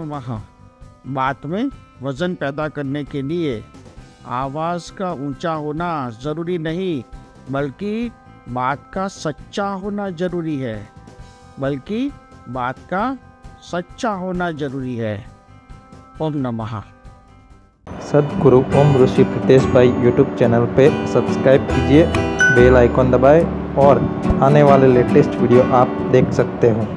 नमः। बात में वजन पैदा करने के लिए आवाज़ का ऊंचा होना ज़रूरी नहीं, बल्कि बात का सच्चा होना ज़रूरी है। ओम नमः। सद्गुरु ओम ऋषि प्रीतेश भाई यूट्यूब चैनल पे सब्सक्राइब कीजिए, बेल आइकॉन दबाएं और आने वाले लेटेस्ट वीडियो आप देख सकते हो।